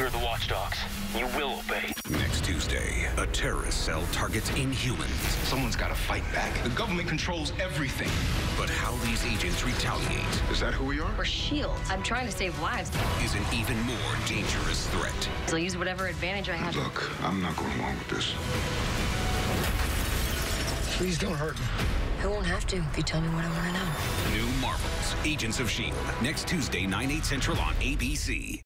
We're the Watchdogs. You will obey. Next Tuesday, a terrorist cell targets Inhumans. Someone's got to fight back. The government controls everything. But how these agents retaliate Is that who we are? We're S.H.I.E.L.D. I'm trying to save lives. is an even more dangerous threat. I'll use whatever advantage I have. Look, I'm not going along with this. Please don't hurt me. I won't have to if you tell me what I want to know. New Marvels, Agents of S.H.I.E.L.D. Next Tuesday, 9/8 Central on ABC.